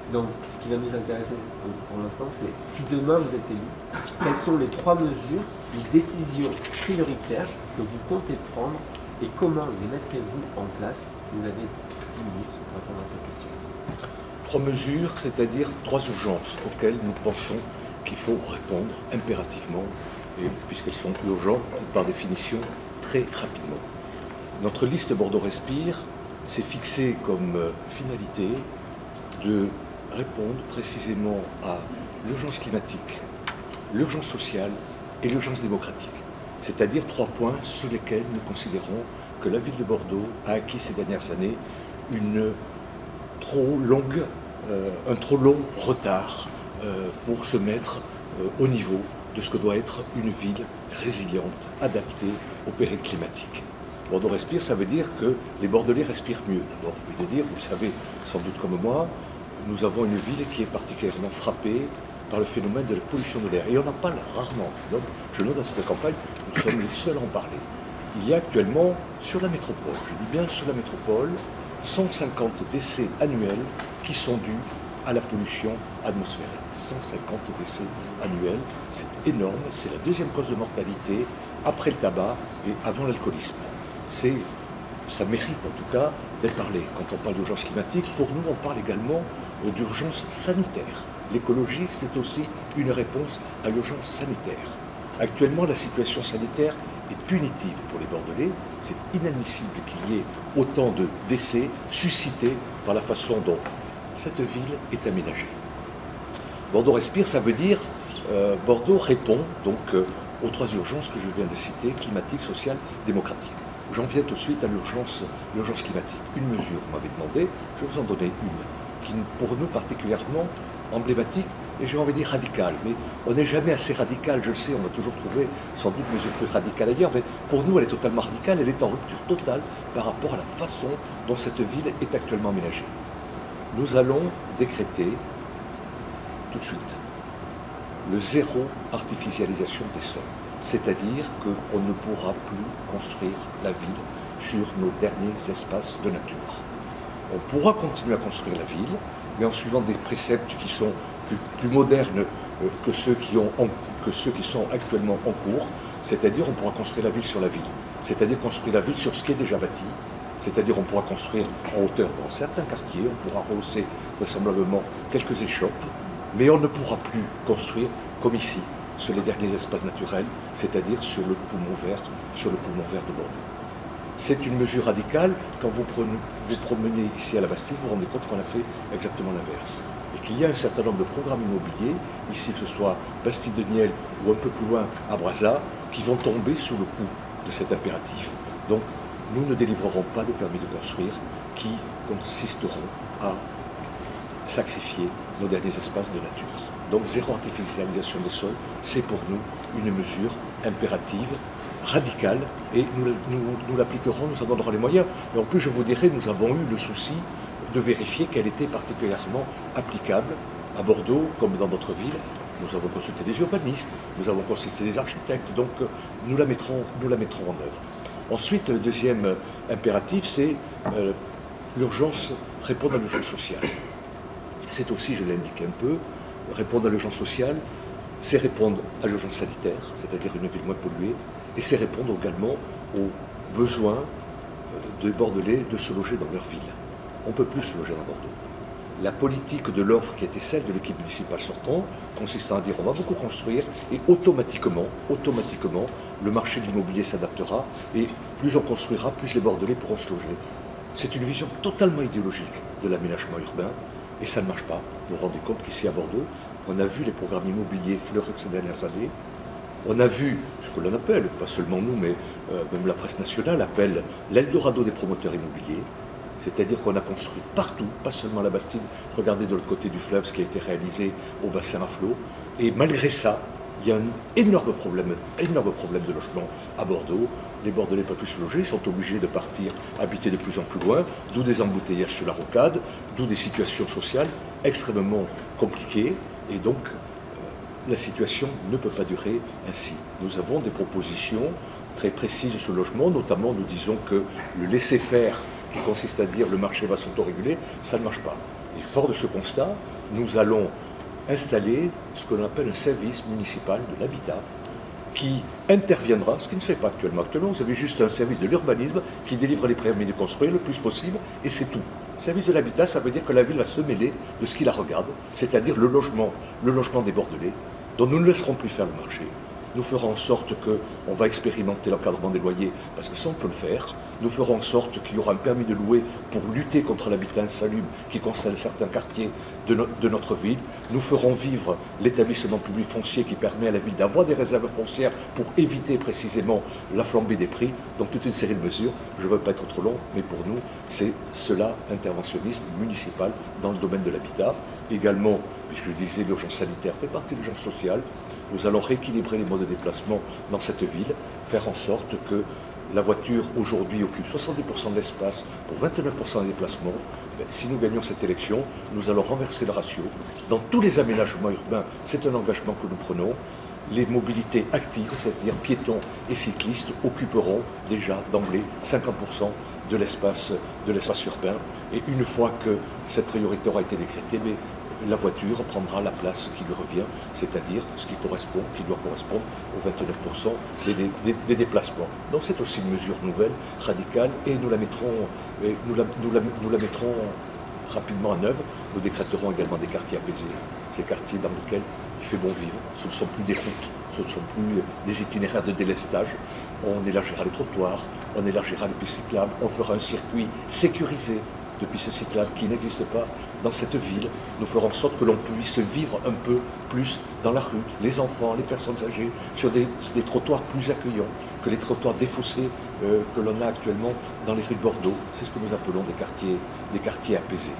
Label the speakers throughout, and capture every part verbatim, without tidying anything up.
Speaker 1: Donc, ce qui va nous intéresser pour l'instant, c'est si demain vous êtes élu, quelles sont les trois mesures ou décisions prioritaires que vous comptez prendre et comment les mettrez-vous en place? Vous avez dix minutes pour répondre à cette question.
Speaker 2: Trois mesures, c'est-à-dire trois urgences auxquelles nous pensons qu'il faut répondre impérativement, et puisqu'elles sont urgentes par définition très rapidement. Notre liste Bordeaux Respire s'est fixée comme finalité de répondre précisément à l'urgence climatique, l'urgence sociale et l'urgence démocratique. C'est-à-dire trois points sur lesquels nous considérons que la ville de Bordeaux a acquis ces dernières années une trop longue, euh, un trop long retard euh, pour se mettre euh, au niveau de ce que doit être une ville résiliente, adaptée au péril climatique. Bordeaux Respire, ça veut dire que les Bordelais respirent mieux. D'abord, je veux dire, vous le savez sans doute comme moi, nous avons une ville qui est particulièrement frappée par le phénomène de la pollution de l'air. Et on en parle rarement. Donc, je note dans cette campagne, nous sommes les seuls à en parler. Il y a actuellement, sur la métropole, je dis bien sur la métropole, cent cinquante décès annuels qui sont dus à la pollution atmosphérique. cent cinquante décès annuels, c'est énorme, c'est la deuxième cause de mortalité après le tabac et avant l'alcoolisme. C'est, ça mérite en tout cas d'être parlé. Quand on parle d'urgence climatique, pour nous, on parle également d'urgence sanitaire. L'écologie, c'est aussi une réponse à l'urgence sanitaire. Actuellement, la situation sanitaire est punitive pour les Bordelais. C'est inadmissible qu'il y ait autant de décès suscités par la façon dont cette ville est aménagée. Bordeaux Respire, ça veut dire euh, Bordeaux répond donc euh, aux trois urgences que je viens de citer, climatique, sociale, démocratique. J'en viens tout de suite à l'urgence, l'urgence climatique. Une mesure, vous m'avez demandé, je vais vous en donner une, qui pour nous particulièrement emblématique et j'ai envie de dire radicale. Mais on n'est jamais assez radical, je le sais, on va toujours trouver sans doute mesures plus radicales ailleurs, mais pour nous elle est totalement radicale, elle est en rupture totale par rapport à la façon dont cette ville est actuellement aménagée. Nous allons décréter tout de suite le zéro artificialisation des sols. C'est-à-dire qu'on ne pourra plus construire la ville sur nos derniers espaces de nature. On pourra continuer à construire la ville, mais en suivant des préceptes qui sont plus, plus modernes que ceux qui, ont en, que ceux qui sont actuellement en cours. C'est-à-dire on pourra construire la ville sur la ville. C'est-à-dire construire la ville sur ce qui est déjà bâti. C'est-à-dire on pourra construire en hauteur dans certains quartiers, on pourra rehausser vraisemblablement quelques échoppes, mais on ne pourra plus construire comme ici, sur les derniers espaces naturels, c'est-à-dire sur le poumon vert, sur le poumon vert de Bordeaux. C'est une mesure radicale. Quand vous, prenez, vous promenez ici à la Bastille, vous vous rendez compte qu'on a fait exactement l'inverse. Et qu'il y a un certain nombre de programmes immobiliers, ici que ce soit Bastille de Niel ou un peu plus loin à Brazza, qui vont tomber sous le coup de cet impératif. Donc nous ne délivrerons pas de permis de construire qui consisteront à sacrifier nos derniers espaces de nature. Donc zéro artificialisation des sols, c'est pour nous une mesure impérative, radicale, et nous, nous, nous l'appliquerons, nous en donnerons les moyens. Et en plus, je vous dirai, nous avons eu le souci de vérifier qu'elle était particulièrement applicable à Bordeaux, comme dans d'autres villes. Nous avons consulté des urbanistes, nous avons consulté des architectes, donc nous la mettrons, nous la mettrons en œuvre. Ensuite, le deuxième impératif, c'est euh, l'urgence, répondre à l'urgence sociale. C'est aussi, je l'ai indiqué un peu, répondre à l'urgence sociale, c'est répondre à l'urgence sanitaire, c'est-à-dire une ville moins polluée, et c'est répondre également aux besoins des Bordelais de se loger dans leur ville. On ne peut plus se loger dans Bordeaux. La politique de l'offre qui était celle de l'équipe municipale sortante, consistant à dire on va beaucoup construire et automatiquement, automatiquement, le marché de l'immobilier s'adaptera et plus on construira, plus les Bordelais pourront se loger. C'est une vision totalement idéologique de l'aménagement urbain et ça ne marche pas. Vous vous rendez compte qu'ici à Bordeaux, on a vu les programmes immobiliers fleurir ces dernières années. On a vu ce que l'on appelle, pas seulement nous, mais euh, même la presse nationale appelle l'Eldorado des promoteurs immobiliers. C'est-à-dire qu'on a construit partout, pas seulement à la Bastide. Regardez de l'autre côté du fleuve ce qui a été réalisé au bassin à flot. Et malgré ça, il y a un énorme problème, énorme problème de logement à Bordeaux. Les Bordelais ne peuvent plus se loger, ils sont obligés de partir habiter de plus en plus loin, d'où des embouteillages sur la rocade, d'où des situations sociales extrêmement compliquées. Et donc, la situation ne peut pas durer ainsi. Nous avons des propositions très précises sur le logement, notamment nous disons que le laisser-faire qui consiste à dire le marché va s'autoréguler, ça ne marche pas. Il fort de ce constat, nous allons installer ce que l'on appelle un service municipal de l'habitat qui interviendra, ce qui ne se fait pas actuellement. Actuellement, vous avez juste un service de l'urbanisme qui délivre les permis de construire le plus possible et c'est tout. Service de l'habitat, ça veut dire que la ville va se mêler de ce qui la regarde, c'est-à-dire le logement, le logement des Bordelais, dont nous ne laisserons plus faire le marché. Nous ferons en sorte qu'on va expérimenter l'encadrement des loyers, parce que ça on peut le faire. Nous ferons en sorte qu'il y aura un permis de louer pour lutter contre l'habitat insalubre qui concerne certains quartiers de, no de notre ville. Nous ferons vivre l'établissement public foncier qui permet à la ville d'avoir des réserves foncières pour éviter précisément la flambée des prix. Donc toute une série de mesures. Je ne veux pas être trop long, mais pour nous, c'est cela, interventionnisme municipal dans le domaine de l'habitat. Également, puisque je disais l'urgence sanitaire fait partie de l'urgence sociale, nous allons rééquilibrer les modes de déplacement dans cette ville, faire en sorte que la voiture aujourd'hui occupe soixante-dix pour cent de l'espace pour vingt-neuf pour cent des déplacements. Ben, si nous gagnons cette élection, nous allons renverser le ratio. Dans tous les aménagements urbains, c'est un engagement que nous prenons. Les mobilités actives, c'est-à-dire piétons et cyclistes, occuperont déjà d'emblée cinquante pour cent de l'espace de l'espace urbain. Et une fois que cette priorité aura été décrétée, mais la voiture prendra la place qui lui revient, c'est-à-dire ce qui correspond, qui doit correspondre aux vingt-neuf pour cent des, des, des déplacements. Donc c'est aussi une mesure nouvelle, radicale, et nous la mettrons, et nous la, nous la, nous la mettrons rapidement en œuvre. Nous décréterons également des quartiers apaisés, ces quartiers dans lesquels il fait bon vivre. Ce ne sont plus des routes, ce ne sont plus des itinéraires de délestage. On élargira les trottoirs, on élargira les pistes cyclables, on fera un circuit sécurisé de pistes cyclables qui n'existe pas dans cette ville. Nous ferons en sorte que l'on puisse vivre un peu plus dans la rue, les enfants, les personnes âgées, sur des, sur des trottoirs plus accueillants que les trottoirs défaussés euh, que l'on a actuellement dans les rues de Bordeaux. C'est ce que nous appelons des quartiers, des quartiers apaisés.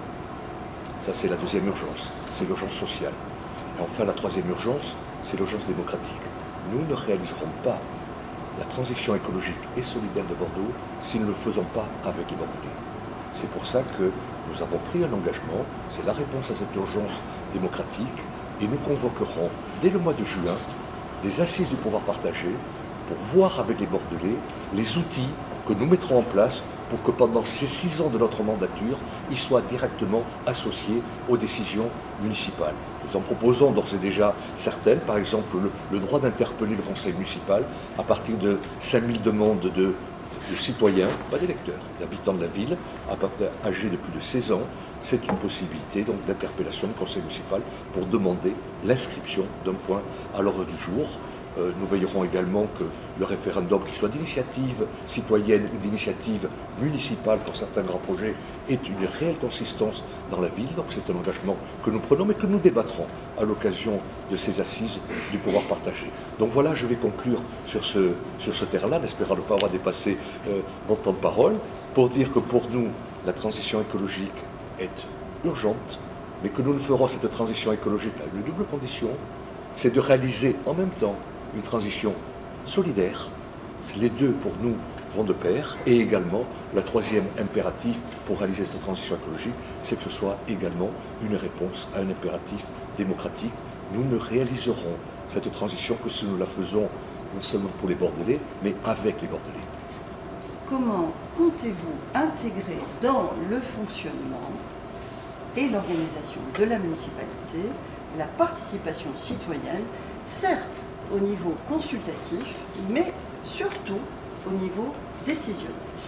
Speaker 2: Ça, c'est la deuxième urgence, c'est l'urgence sociale. Et enfin, la troisième urgence, c'est l'urgence démocratique. Nous ne réaliserons pas la transition écologique et solidaire de Bordeaux si nous ne le faisons pas avec les Bordelais. C'est pour ça que nous avons pris un engagement, c'est la réponse à cette urgence démocratique, et nous convoquerons dès le mois de juin des assises du pouvoir partagé pour voir avec les Bordelais les outils que nous mettrons en place pour que pendant ces six ans de notre mandature, ils soient directement associés aux décisions municipales. Nous en proposons d'ores et déjà certaines, par exemple le, le droit d'interpeller le conseil municipal à partir de cinq mille demandes de, de citoyens, pas d'électeurs, d'habitants de la ville, âgés de plus de seize ans. C'est une possibilité donc d'interpellation du conseil municipal pour demander l'inscription d'un point à l'ordre du jour. Euh, nous veillerons également que le référendum, qu'il soit d'initiative citoyenne ou d'initiative municipale pour certains grands projets, ait une réelle consistance dans la ville. Donc c'est un engagement que nous prenons, mais que nous débattrons à l'occasion de ces assises du pouvoir partagé. Donc voilà, je vais conclure sur ce, sur ce terrain-là, en espérant ne pas avoir dépassé euh, mon temps de parole, pour dire que pour nous, la transition écologique est urgente, mais que nous ne ferons cette transition écologique à une double condition, c'est de réaliser en même temps une transition solidaire. Les deux, pour nous, vont de pair. Et également, la troisième impératif pour réaliser cette transition écologique, c'est que ce soit également une réponse à un impératif démocratique. Nous ne réaliserons cette transition que si nous la faisons non seulement pour les Bordelais, mais avec les Bordelais.
Speaker 3: Comment comptez-vous intégrer dans le fonctionnement et l'organisation de la municipalité la participation citoyenne, certes au niveau consultatif, mais surtout au niveau décisionnel?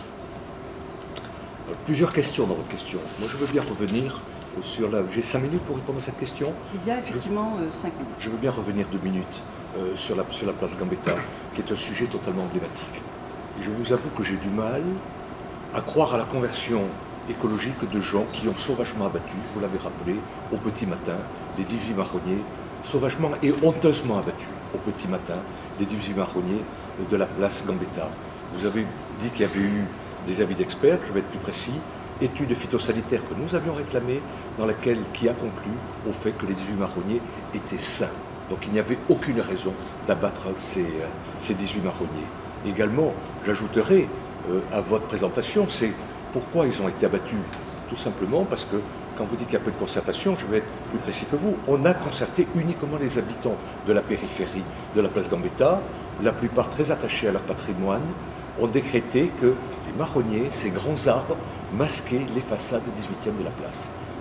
Speaker 2: Plusieurs questions dans votre question. Moi, je veux bien revenir sur la... J'ai cinq minutes pour répondre à cette question.
Speaker 3: Il y a effectivement je... cinq minutes.
Speaker 2: Je veux bien revenir deux minutes euh, sur, la, sur la place Gambetta, qui est un sujet totalement emblématique. Et je vous avoue que j'ai du mal à croire à la conversion écologique de gens qui ont sauvagement abattu, vous l'avez rappelé, au petit matin, les dix-huit marronniers, sauvagement et honteusement abattus au petit matin, les dix-huit marronniers de la place Gambetta. Vous avez dit qu'il y avait eu des avis d'experts, je vais être plus précis, étude phytosanitaire que nous avions réclamée, dans laquelle qui a conclu au fait que les dix-huit marronniers étaient sains. Donc il n'y avait aucune raison d'abattre ces, ces dix-huit marronniers. Également, j'ajouterai euh, à votre présentation, c'est pourquoi ils ont été abattus. Tout simplement parce que, quand vous dites qu'il y a peu de concertation, je vais être plus précis que vous, on a concerté uniquement les habitants de la périphérie de la place Gambetta, la plupart très attachés à leur patrimoine, ont décrété que les marronniers, ces grands arbres, masquaient les façades dix-huitième de la place.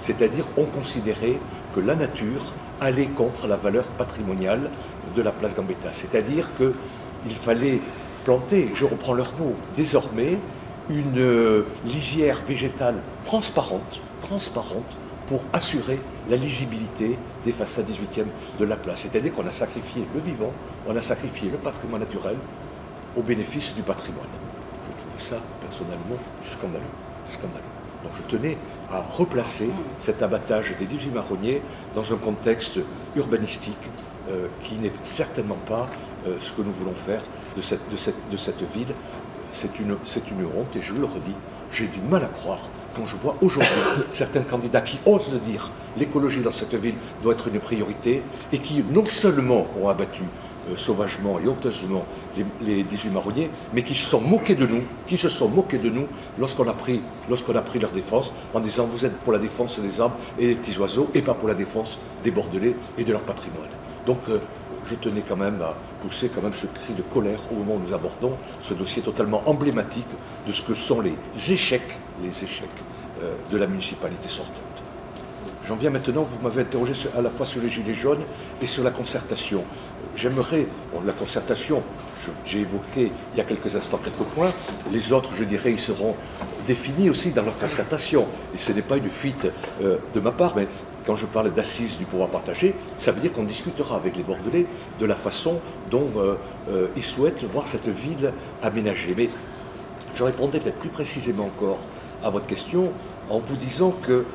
Speaker 2: C'est-à-dire, on considérait que la nature allait contre la valeur patrimoniale de la place Gambetta. C'est-à-dire qu'il fallait planter, je reprends leur mot, désormais, une euh, lisière végétale transparente, transparente pour assurer la lisibilité des façades dix-huitième de la place. C'est-à-dire qu'on a sacrifié le vivant, on a sacrifié le patrimoine naturel au bénéfice du patrimoine. Je trouve ça personnellement scandaleux. scandaleux. Donc je tenais à replacer cet abattage des dix-huit marronniers dans un contexte urbanistique euh, qui n'est certainement pas euh, ce que nous voulons faire de cette, de cette, de cette ville. C'est une, c'est une honte et je le redis, j'ai du mal à croire quand je vois aujourd'hui certains candidats qui osent dire l'écologie dans cette ville doit être une priorité et qui non seulement ont abattu euh, sauvagement et honteusement les, les dix-huit marronniers, mais qui se sont moqués de nous, qui se sont moqués de nous lorsqu'on a pris, lorsqu'on a pris leur défense en disant vous êtes pour la défense des arbres et des petits oiseaux et pas pour la défense des Bordelais et de leur patrimoine. Donc euh, je tenais quand même à pousser quand même ce cri de colère au moment où nous abordons ce dossier totalement emblématique de ce que sont les échecs, les échecs euh, de la municipalité sortante. J'en viens maintenant, vous m'avez interrogé sur, à la fois sur les gilets jaunes et sur la concertation. J'aimerais, bon, la concertation, j'ai évoqué il y a quelques instants quelques points, les autres, je dirais, ils seront définis aussi dans leur concertation. Et ce n'est pas une fuite euh, de ma part, mais quand je parle d'assises du pouvoir partagé, ça veut dire qu'on discutera avec les Bordelais de la façon dont euh, euh, ils souhaitent voir cette ville aménagée. Mais je répondrai peut-être plus précisément encore à votre question en vous disant que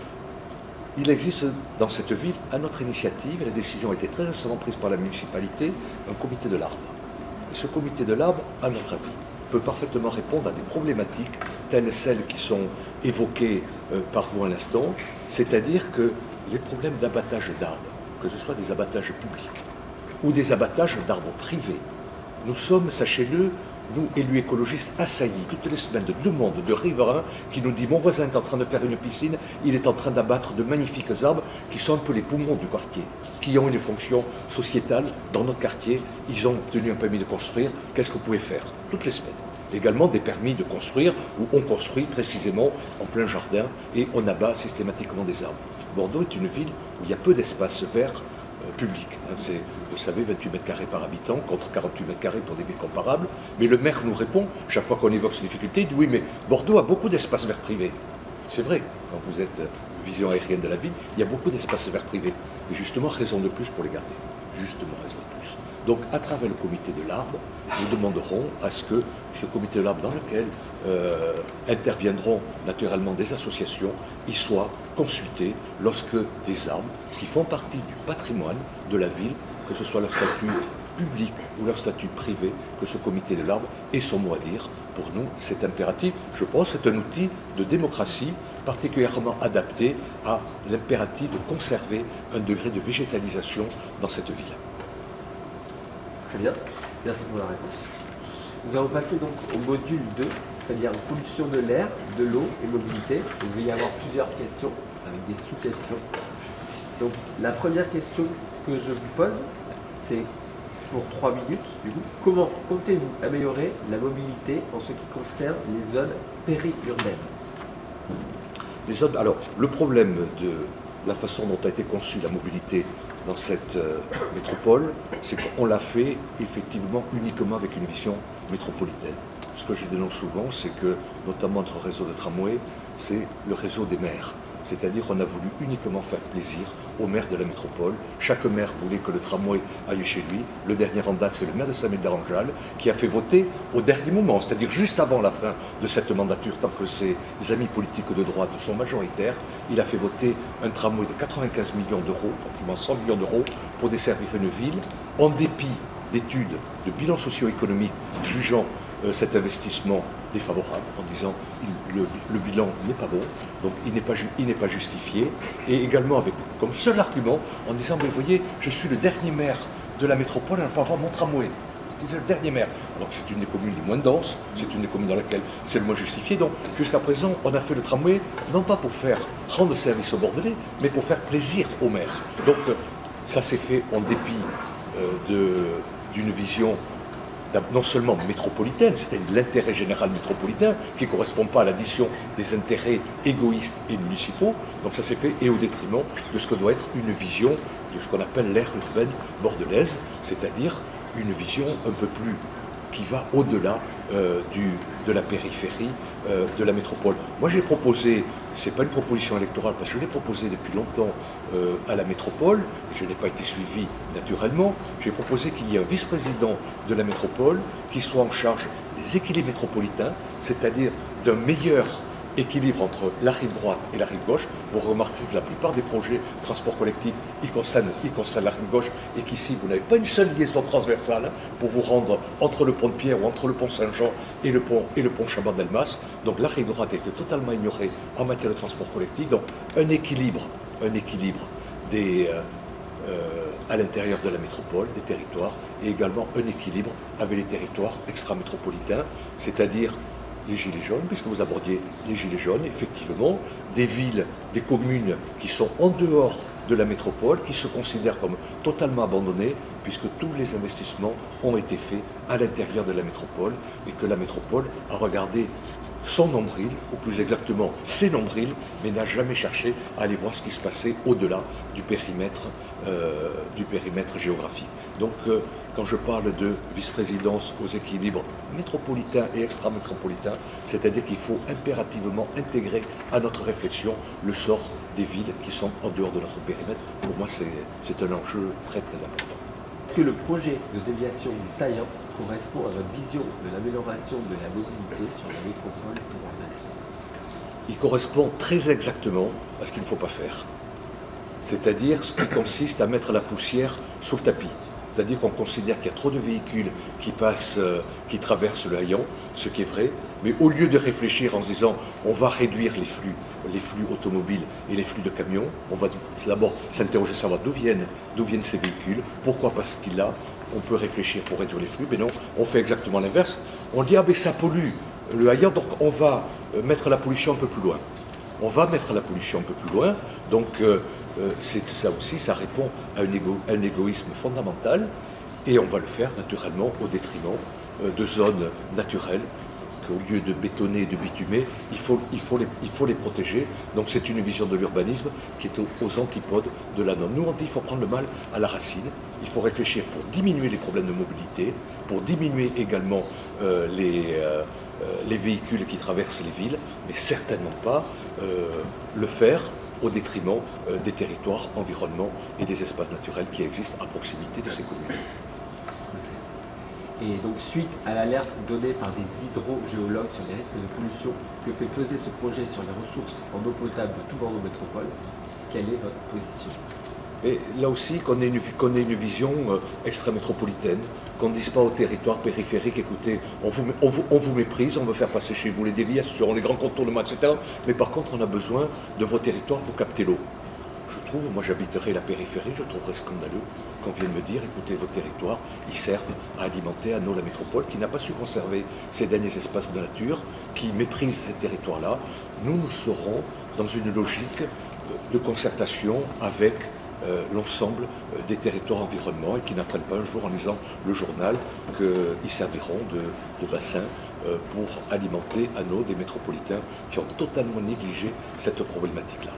Speaker 2: il existe dans cette ville, à notre initiative, et la décision a été très récemment prise par la municipalité, un comité de l'arbre. Et ce comité de l'arbre, à notre avis, peut parfaitement répondre à des problématiques telles celles qui sont évoquées euh, par vous à l'instant, c'est-à-dire que les problèmes d'abattage d'arbres, que ce soit des abattages publics ou des abattages d'arbres privés, nous sommes, sachez-le, nous, élus écologistes, assaillis toutes les semaines de demandes de riverains qui nous disent « Mon voisin est en train de faire une piscine, il est en train d'abattre de magnifiques arbres qui sont un peu les poumons du quartier, qui ont une fonction sociétale dans notre quartier. Ils ont obtenu un permis de construire. Qu'est-ce que vous pouvez faire ?» Toutes les semaines. Également des permis de construire où on construit précisément en plein jardin et on abat systématiquement des arbres. Bordeaux est une ville où il y a peu d'espace vert euh, public. Hein, c'est, vous savez, vingt-huit mètres carrés par habitant contre quarante-huit mètres carrés pour des villes comparables. Mais le maire nous répond, chaque fois qu'on évoque ces difficultés, il dit oui, mais Bordeaux a beaucoup d'espaces verts privés. C'est vrai, quand vous êtes vision aérienne de la ville, il y a beaucoup d'espaces verts privés. Et justement, raison de plus pour les garder. Justement, raison de plus. Donc, à travers le comité de l'arbre, nous demanderons à ce que ce comité de l'arbre dans lequel euh, interviendront naturellement des associations, y soit consulté lorsque des arbres qui font partie du patrimoine de la ville, que ce soit leur statut public ou leur statut privé, que ce comité de l'arbre ait son mot à dire. Pour nous, c'est impératif. Je pense que c'est un outil de démocratie particulièrement adapté à l'impératif de conserver un degré de végétalisation dans cette ville.
Speaker 1: Très bien, merci pour la réponse. Nous allons passer donc au module deux, c'est-à-dire pollution de l'air, de l'eau et mobilité. Il va y avoir plusieurs questions avec des sous-questions. Donc la première question que je vous pose, c'est pour trois minutes, du coup, comment comptez-vous améliorer la mobilité en ce qui concerne les zones périurbaines?
Speaker 2: Les zones, alors, le problème de la façon dont a été conçue la mobilité dans cette euh, métropole, c'est qu'on l'a fait effectivement uniquement avec une vision métropolitaine. Ce que je dénonce souvent, c'est que, notamment notre réseau de tramway, c'est le réseau des maires. C'est-à-dire qu'on a voulu uniquement faire plaisir aux maires de la métropole. Chaque maire voulait que le tramway aille chez lui. Le dernier en date, c'est le maire de Saint-Médard-en-Jalles qui a fait voter au dernier moment, c'est-à-dire juste avant la fin de cette mandature, tant que ses amis politiques de droite sont majoritaires, il a fait voter un tramway de quatre-vingt-quinze millions d'euros, pratiquement cent millions d'euros, pour desservir une ville, en dépit d'études de bilan socio-économique jugeant Euh, cet investissement défavorable en disant il, le, le bilan n'est pas bon, donc il n'est pas, il n'est pas justifié, et également avec comme seul argument en disant mais voyez, je suis le dernier maire de la métropole à ne pas avoir mon tramway. C'est le dernier maire. Alors que c'est une des communes les moins denses, c'est une des communes dans laquelle c'est le moins justifié. Donc jusqu'à présent, on a fait le tramway non pas pour faire rendre service aux Bordelais, mais pour faire plaisir aux maires. Donc ça s'est fait en dépit euh, de, d'une vision non seulement métropolitaine, c'est-à-dire l'intérêt général métropolitain, qui ne correspond pas à l'addition des intérêts égoïstes et municipaux. Donc ça s'est fait et au détriment de ce que doit être une vision de ce qu'on appelle l'aire urbaine bordelaise, c'est-à-dire une vision un peu plus qui va au-delà euh, du, de la périphérie euh, de la métropole. Moi j'ai proposé, ce n'est pas une proposition électorale, parce que je l'ai proposé depuis longtemps euh, à la métropole, je n'ai pas été suivi naturellement, j'ai proposé qu'il y ait un vice-président de la métropole qui soit en charge des équilibres métropolitains, c'est-à-dire d'un meilleur équilibre entre la rive droite et la rive gauche. Vous remarquerez que la plupart des projets de transport collectif, ils concernent, ils concernent la rive gauche et qu'ici, vous n'avez pas une seule liaison transversale hein, pour vous rendre entre le pont de Pierre ou entre le pont Saint-Jean et le pont, et le pont Chaban-Delmas. Donc la rive droite a été totalement ignorée en matière de transport collectif. Donc un équilibre, un équilibre des, euh, euh, à l'intérieur de la métropole, des territoires, et également un équilibre avec les territoires extra-métropolitains, c'est-à-dire les gilets jaunes, puisque vous abordiez les gilets jaunes, effectivement, des villes, des communes qui sont en dehors de la métropole, qui se considèrent comme totalement abandonnées, puisque tous les investissements ont été faits à l'intérieur de la métropole, et que la métropole a regardé son nombril, ou plus exactement ses nombrils, mais n'a jamais cherché à aller voir ce qui se passait au-delà du périmètre, euh, du périmètre géographique. Donc, euh, quand je parle de vice-présidence aux équilibres métropolitains et extra-métropolitains, c'est-à-dire qu'il faut impérativement intégrer à notre réflexion le sort des villes qui sont en dehors de notre périmètre. Pour moi, c'est un enjeu très très important.
Speaker 1: Est-ce que le projet de déviation du Taillan correspond à votre vision de l'amélioration de la mobilité sur la métropole tourangelle?
Speaker 2: Il correspond très exactement à ce qu'il ne faut pas faire. C'est-à-dire ce qui consiste à mettre la poussière sous le tapis. C'est-à-dire qu'on considère qu'il y a trop de véhicules qui passent, euh, qui traversent le haillon, ce qui est vrai, mais au lieu de réfléchir en se disant on va réduire les flux, les flux automobiles et les flux de camions, on va d'abord s'interroger, savoir d'où viennent, d'où viennent ces véhicules, pourquoi passent-ils là, on peut réfléchir pour réduire les flux, mais non, on fait exactement l'inverse. On dit ah mais ça pollue le haillon, donc on va mettre la pollution un peu plus loin. On va mettre la pollution un peu plus loin, donc euh, Euh, ça aussi, ça répond à un, égo, un égoïsme fondamental, et on va le faire naturellement au détriment euh, de zones naturelles qu'au lieu de bétonner et de bitumer, il faut, il faut, les, il faut les protéger. Donc c'est une vision de l'urbanisme qui est aux, aux antipodes de la norme. Nous on dit qu'il faut prendre le mal à la racine, il faut réfléchir pour diminuer les problèmes de mobilité, pour diminuer également euh, les, euh, les véhicules qui traversent les villes, mais certainement pas euh, le faire au détriment euh, des territoires, environnements et des espaces naturels qui existent à proximité de ces communes.
Speaker 1: Et donc, suite à l'alerte donnée par des hydrogéologues sur les risques de pollution que fait peser ce projet sur les ressources en eau potable de tout Bordeaux Métropole, quelle est votre position?
Speaker 2: Et là aussi, qu'on ait une, qu'on ait une vision euh, extra-métropolitaine, qu'on ne dise pas aux territoires périphériques, écoutez, on vous, on, vous, on vous méprise, on veut faire passer chez vous les déviations, les grands contournements, et cetera. Mais par contre, on a besoin de vos territoires pour capter l'eau. Je trouve, moi j'habiterai la périphérie, je trouverais scandaleux qu'on vienne me dire, écoutez, vos territoires, ils servent à alimenter à nous la métropole, qui n'a pas su conserver ces derniers espaces de nature, qui méprise ces territoires-là. Nous, nous serons dans une logique de concertation avec Euh, l'ensemble euh, des territoires environnements et qui n'apprennent pas un jour en lisant le journal qu'ils serviront de, de bassin euh, pour alimenter à nous des métropolitains qui ont totalement négligé cette problématique-là.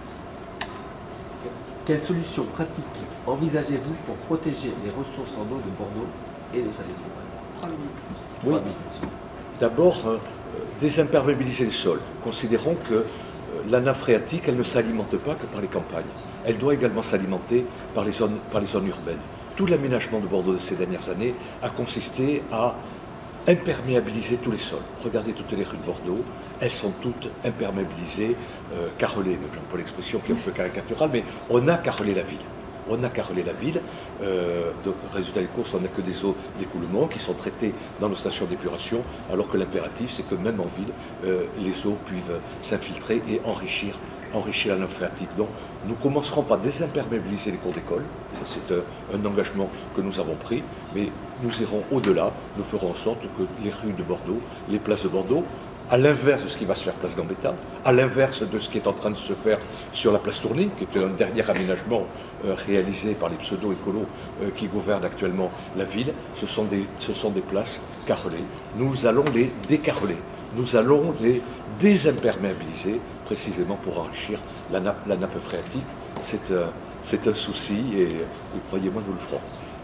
Speaker 1: Quelles solutions pratiques envisagez-vous pour protéger les ressources en eau de Bordeaux et de sa métropole?
Speaker 2: Oui. D'abord, euh, désimperméabiliser le sol. Considérons que euh, la nappe phréatique, elle ne s'alimente pas que par les campagnes. Elle doit également s'alimenter par les zones, par les zones urbaines. Tout l'aménagement de Bordeaux de ces dernières années a consisté à imperméabiliser tous les sols. Regardez toutes les rues de Bordeaux, elles sont toutes imperméabilisées, euh, carrelées, même j'aime pas l'expression qui est un peu caricaturale, mais on a carrelé la ville. On a carrelé la ville. Euh, donc, résultat des courses, on n'a que des eaux d'écoulement qui sont traitées dans nos stations d'épuration, alors que l'impératif, c'est que même en ville, euh, les eaux puissent s'infiltrer et enrichir, enrichir la nappe phréatique. Donc, nous commencerons par désimperméabiliser les cours d'école. C'est un, un engagement que nous avons pris, mais nous irons au-delà. Nous ferons en sorte que les rues de Bordeaux, les places de Bordeaux, à l'inverse de ce qui va se faire place Gambetta, à l'inverse de ce qui est en train de se faire sur la place Tournai, qui est un dernier aménagement euh, réalisé par les pseudo-écolos euh, qui gouvernent actuellement la ville. Ce sont des, ce sont des places carrelées. Nous allons les décarreler. Nous allons les désimperméabiliser, précisément pour enrichir la nappe, la nappe phréatique. C'est un, c'est un souci et, et croyez-moi, nous le ferons.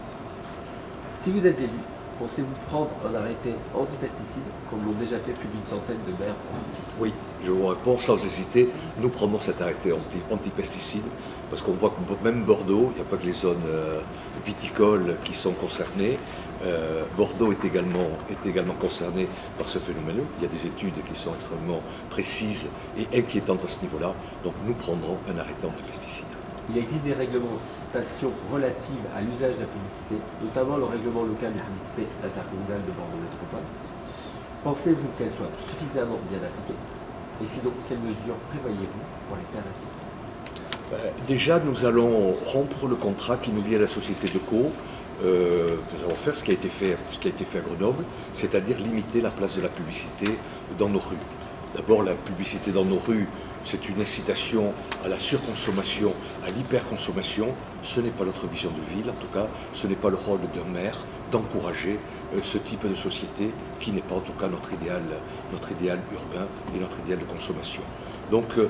Speaker 1: Si vous êtes élu, pensez-vous prendre un arrêté anti-pesticides, comme l'ont déjà fait plus d'une centaine de maires en France?
Speaker 2: Oui, je vous réponds sans hésiter. Nous prenons cet arrêté anti, anti-pesticides, parce qu'on voit que même Bordeaux, il n'y a pas que les zones euh, viticoles qui sont concernées. Euh, Bordeaux est également, est également concerné par ce phénomène. Il y a des études qui sont extrêmement précises et inquiétantes à ce niveau-là. Donc nous prendrons un arrêté anti-pesticides.
Speaker 1: Il existe des réglementations relatives à l'usage de la publicité, notamment le règlement local de publicité intercommunale de Bordeaux Métropole. Pensez-vous qu'elles soient suffisamment bien appliquées? Et sinon, quelles mesures prévoyez-vous pour les faire respecter?
Speaker 2: Déjà, nous allons rompre le contrat qui nous lie à la société de co. Euh, nous allons faire ce qui a été fait, ce qui a été fait à Grenoble, c'est-à-dire limiter la place de la publicité dans nos rues. D'abord, la publicité dans nos rues, c'est une incitation à la surconsommation, à l'hyperconsommation. Ce n'est pas notre vision de ville, en tout cas, ce n'est pas le rôle d'un maire d'encourager euh, ce type de société qui n'est pas en tout cas notre idéal, notre idéal urbain et notre idéal de consommation. Donc, euh,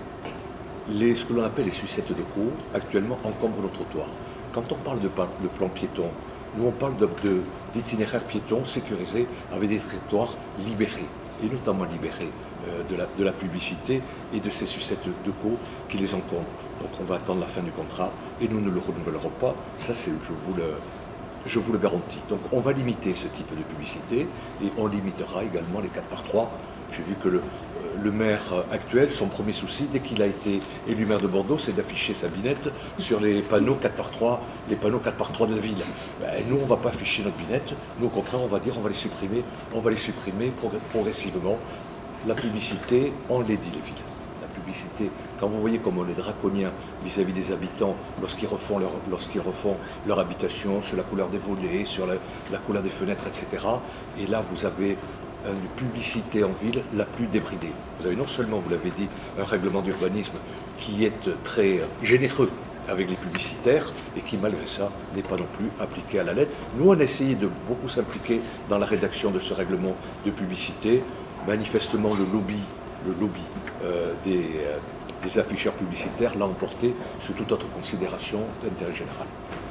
Speaker 2: les, ce que l'on appelle les sucettes de co, actuellement, encombrent nos trottoirs. Quand on parle de, de plan piéton, nous on parle d'itinéraires piétons sécurisés avec des trottoirs libérés, et notamment libérés euh, de, la, de la publicité et de ces sucettes de co qui les encombrent. Donc on va attendre la fin du contrat et nous ne le renouvellerons pas, ça c'est, je vous le, je vous le garantis. Donc on va limiter ce type de publicité et on limitera également les quatre par trois. J'ai vu que le, le maire actuel, son premier souci, dès qu'il a été élu maire de Bordeaux, c'est d'afficher sa binette sur les panneaux quatre par trois, les panneaux quatre par trois de la ville. Ben, nous, on ne va pas afficher notre binette. Nous, au contraire, on va dire, on va les supprimer, on va les supprimer progressivement. La publicité, on les dit, les villes. La publicité, quand vous voyez comment on est draconien vis-à-vis des habitants, lorsqu'ils refont, leur, lorsqu'ils refont leur habitation, sur la couleur des volets, sur la, la couleur des fenêtres, et cetera. Et là, vous avez une publicité en ville la plus débridée. Vous avez non seulement, vous l'avez dit, un règlement d'urbanisme qui est très généreux avec les publicitaires et qui, malgré ça, n'est pas non plus appliqué à la lettre. Nous, on a essayé de beaucoup s'impliquer dans la rédaction de ce règlement de publicité. Manifestement, le lobby, le lobby euh, des, euh, des afficheurs publicitaires l'a emporté sur toute autre considération d'intérêt général.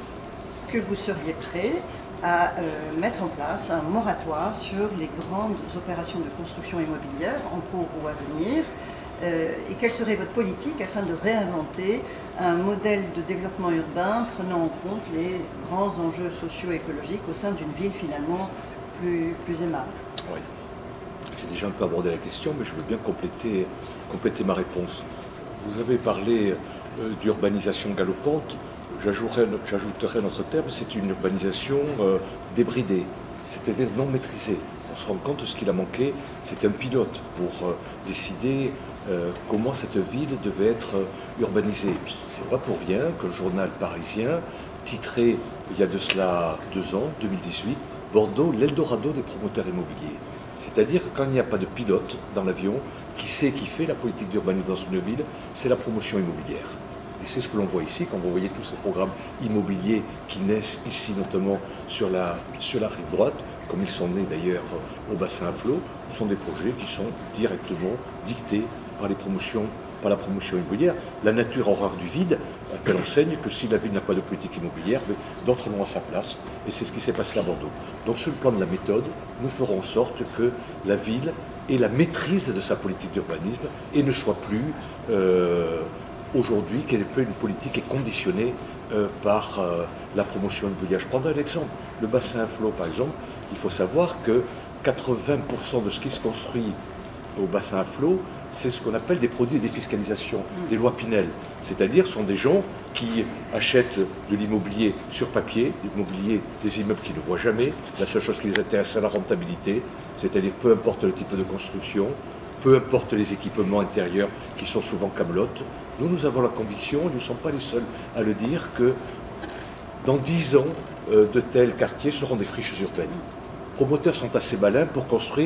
Speaker 3: Que vous seriez prêt à euh, mettre en place un moratoire sur les grandes opérations de construction immobilière en cours ou à venir, euh, et quelle serait votre politique afin de réinventer un modèle de développement urbain prenant en compte les grands enjeux socio-écologiques au sein d'une ville finalement plus, plus aimable?
Speaker 2: Oui. J'ai déjà un peu abordé la question, mais je veux bien compléter, compléter ma réponse. Vous avez parlé euh, d'urbanisation galopante. J'ajouterai notre terme, c'est une urbanisation euh, débridée, c'est-à-dire non maîtrisée. On se rend compte de ce qu'il a manqué, c'était un pilote pour euh, décider euh, comment cette ville devait être euh, urbanisée. C'est pas pour rien que le journal parisien titrait, il y a de cela deux ans, deux mille dix-huit, Bordeaux, l'Eldorado des promoteurs immobiliers. C'est-à-dire que quand il n'y a pas de pilote dans l'avion, qui sait qui fait la politique d'urbanisme dans une ville, c'est la promotion immobilière. Et c'est ce que l'on voit ici, quand vous voyez tous ces programmes immobiliers qui naissent ici, notamment sur la, sur la rive droite, comme ils sont nés d'ailleurs au bassin à flot, sont des projets qui sont directement dictés par, les promotions, par la promotion immobilière. La nature horreur du vide, à telle enseigne que si la ville n'a pas de politique immobilière, d'autres l'ont à sa place. Et c'est ce qui s'est passé à Bordeaux. Donc sur le plan de la méthode, nous ferons en sorte que la ville ait la maîtrise de sa politique d'urbanisme et ne soit plus... Euh, aujourd'hui, quelle est une politique est conditionnée euh, par euh, la promotion immobilière. Je prendrai un exemple. Le bassin à flot, par exemple, il faut savoir que quatre-vingts pour cent de ce qui se construit au bassin à flot, c'est ce qu'on appelle des produits de défiscalisation, des lois Pinel. C'est-à-dire, ce sont des gens qui achètent de l'immobilier sur papier, l'immobilier des immeubles qu'ils ne voient jamais. La seule chose qui les intéresse, c'est la rentabilité, c'est-à-dire peu importe le type de construction, peu importe les équipements intérieurs qui sont souvent camelotes. Nous, nous avons la conviction, et nous ne sommes pas les seuls à le dire, que dans dix ans, euh, de tels quartiers seront des friches urbaines. Les promoteurs sont assez malins pour construire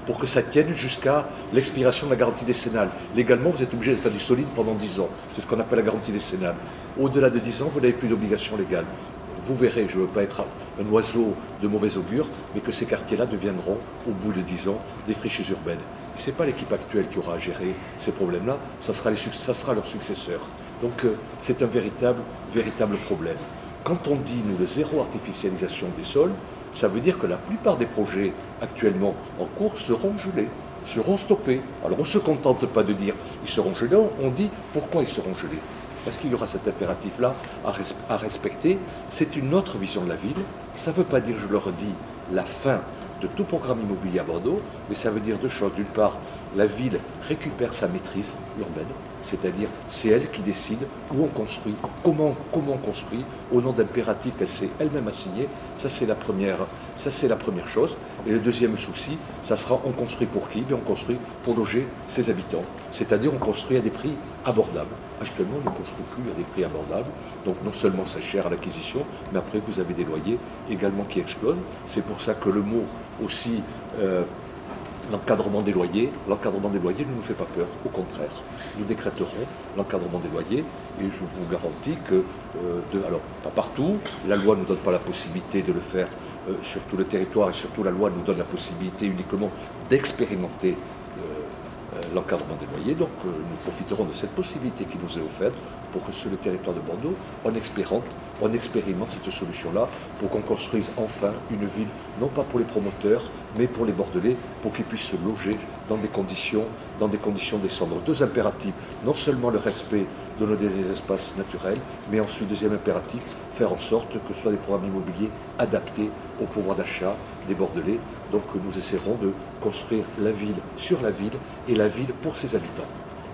Speaker 2: pour que ça tienne jusqu'à l'expiration de la garantie décennale. Légalement, vous êtes obligé de faire du solide pendant dix ans. C'est ce qu'on appelle la garantie décennale. Au-delà de dix ans, vous n'avez plus d'obligation légale. Vous verrez, je ne veux pas être un oiseau de mauvais augure, mais que ces quartiers-là deviendront, au bout de dix ans, des friches urbaines. Ce n'est pas l'équipe actuelle qui aura à gérer ces problèmes-là, ça sera, les, ça sera leur successeur. Donc euh, c'est un véritable, véritable problème. Quand on dit, nous, le zéro artificialisation des sols, ça veut dire que la plupart des projets actuellement en cours seront gelés, seront stoppés. Alors on ne se contente pas de dire ils seront gelés, on dit pourquoi ils seront gelés. Parce qu'il y aura cet impératif-là à, res à respecter. C'est une autre vision de la ville. Ça ne veut pas dire, je le redis, la fin de tout programme immobilier à Bordeaux, mais ça veut dire deux choses. D'une part, la ville récupère sa maîtrise urbaine, c'est-à-dire c'est elle qui décide où on construit, comment, comment on construit, au nom d'impératifs qu'elle s'est elle-même assignés. Ça, c'est la première, ça, c'est la première chose. Et le deuxième souci, ça sera on construit pour qui? Bien, on construit pour loger ses habitants, c'est-à-dire on construit à des prix abordables. Actuellement, on ne construit plus à des prix abordables, donc non seulement c'est cher à l'acquisition, mais après vous avez des loyers également qui explosent. C'est pour ça que le mot aussi euh, l'encadrement des loyers, l'encadrement des loyers ne nous fait pas peur, au contraire. Nous décréterons l'encadrement des loyers et je vous garantis que, euh, de, alors pas partout, la loi ne nous donne pas la possibilité de le faire euh, sur tout le territoire et surtout la loi nous donne la possibilité uniquement d'expérimenter l'encadrement des loyers, donc euh, nous profiterons de cette possibilité qui nous est offerte pour que sur le territoire de Bordeaux, on expérimente, on expérimente cette solution-là pour qu'on construise enfin une ville, non pas pour les promoteurs, mais pour les Bordelais, pour qu'ils puissent se loger dans des conditions, dans des conditions décentes. Donc, deux impératifs, non seulement le respect de nos des espaces naturels, mais ensuite, deuxième impératif, faire en sorte que ce soit des programmes immobiliers adaptés au pouvoir d'achat des Bordelais. Donc nous essaierons de construire la ville sur la ville et la ville pour ses habitants.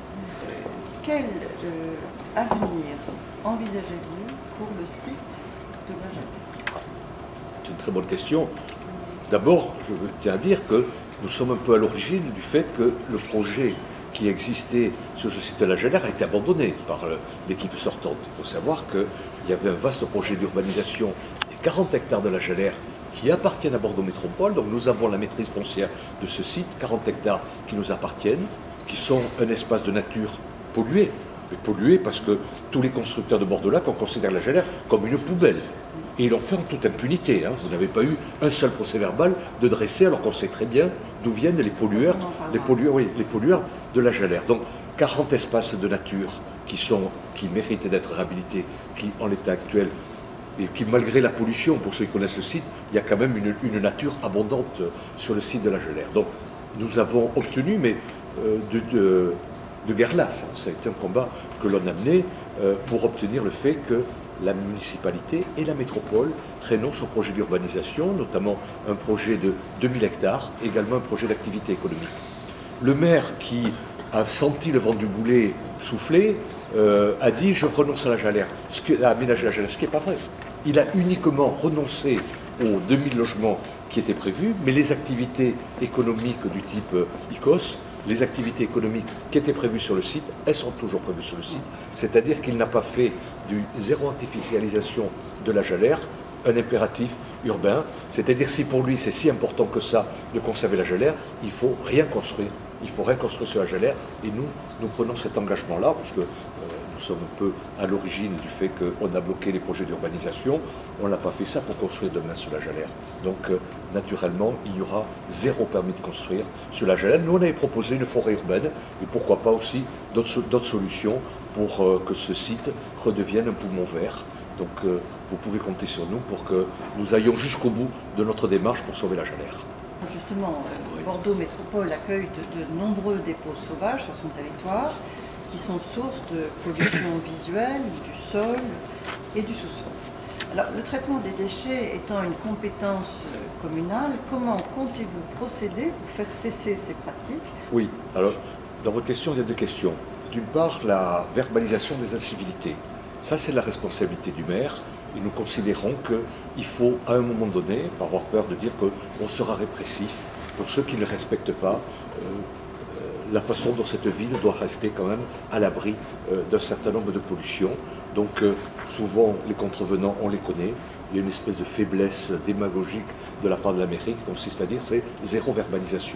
Speaker 3: Quel euh, avenir envisagez-vous pour le site de la Jalère?
Speaker 2: C'est une très bonne question. D'abord, je tiens à dire que nous sommes un peu à l'origine du fait que le projet qui existait sur ce site de la Jalère a été abandonné par l'équipe sortante. Il faut savoir qu'il y avait un vaste projet d'urbanisation des quarante hectares de la Jalère qui appartiennent à Bordeaux Métropole. Donc nous avons la maîtrise foncière de ce site, quarante hectares qui nous appartiennent, qui sont un espace de nature pollué. Mais pollué parce que tous les constructeurs de Bordeaux-Lac, on considère la Jalère comme une poubelle. Et ils l'ont fait en toute impunité. Hein. Vous n'avez pas eu un seul procès verbal de dresser, alors qu'on sait très bien d'où viennent les pollueurs, les pollueurs, oui, les pollueurs de la Jalère. Donc quarante espaces de nature qui, sont, qui méritent d'être réhabilités, qui en l'état actuel, et qui malgré la pollution, pour ceux qui connaissent le site, il y a quand même une, une nature abondante sur le site de la Jalère. Donc nous avons obtenu, mais euh, de, de, de guerre lasse, hein, ça a été un combat que l'on a mené euh, pour obtenir le fait que la municipalité et la métropole renoncent au projet d'urbanisation, notamment un projet de deux mille hectares, également un projet d'activité économique. Le maire qui a senti le vent du boulet souffler euh, a dit « je renonce à la Jalère », ce qui a aménagé la Jalère, ce qui n'est pas vrai. Il a uniquement renoncé aux deux mille logements qui étaient prévus, mais les activités économiques du type I C O S, les activités économiques qui étaient prévues sur le site, elles sont toujours prévues sur le site. C'est-à-dire qu'il n'a pas fait du zéro artificialisation de la Jalère un impératif urbain. C'est-à-dire si pour lui c'est si important que ça de conserver la Jalère, il faut rien construire. Il faut rien construire sur la Jalère. Et nous, nous prenons cet engagement-là, parce que euh, nous sommes un peu à l'origine du fait qu'on a bloqué les projets d'urbanisation. On n'a pas fait ça pour construire demain sur la Jalère. Donc, euh, naturellement, il y aura zéro permis de construire sur la Jalère. Nous, on avait proposé une forêt urbaine, et pourquoi pas aussi d'autres solutions pour euh, que ce site redevienne un poumon vert. Donc, euh, vous pouvez compter sur nous pour que nous allions jusqu'au bout de notre démarche pour sauver la Jalère.
Speaker 3: Justement, euh, Bordeaux Métropole accueille de, de nombreux dépôts sauvages sur son territoire qui sont source de pollution visuelle, du sol et du sous-sol. Alors, le traitement des déchets étant une compétence euh, communale, comment comptez-vous procéder pour faire cesser ces pratiques?
Speaker 2: Oui, alors, dans votre question, il y a deux questions. D'une part, la verbalisation des incivilités. Ça, c'est la responsabilité du maire. Et nous considérons qu'il faut, à un moment donné, pas avoir peur de dire qu'on sera répressif pour ceux qui ne respectent pas euh, euh, la façon dont cette ville doit rester quand même à l'abri euh, d'un certain nombre de pollutions. Donc, euh, souvent, les contrevenants, on les connaît. Il y a une espèce de faiblesse démagogique de la part de la mairie qui consiste à dire c'est zéro verbalisation.